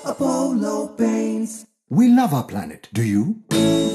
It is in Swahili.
Apollo Paints. We love our planet, do you?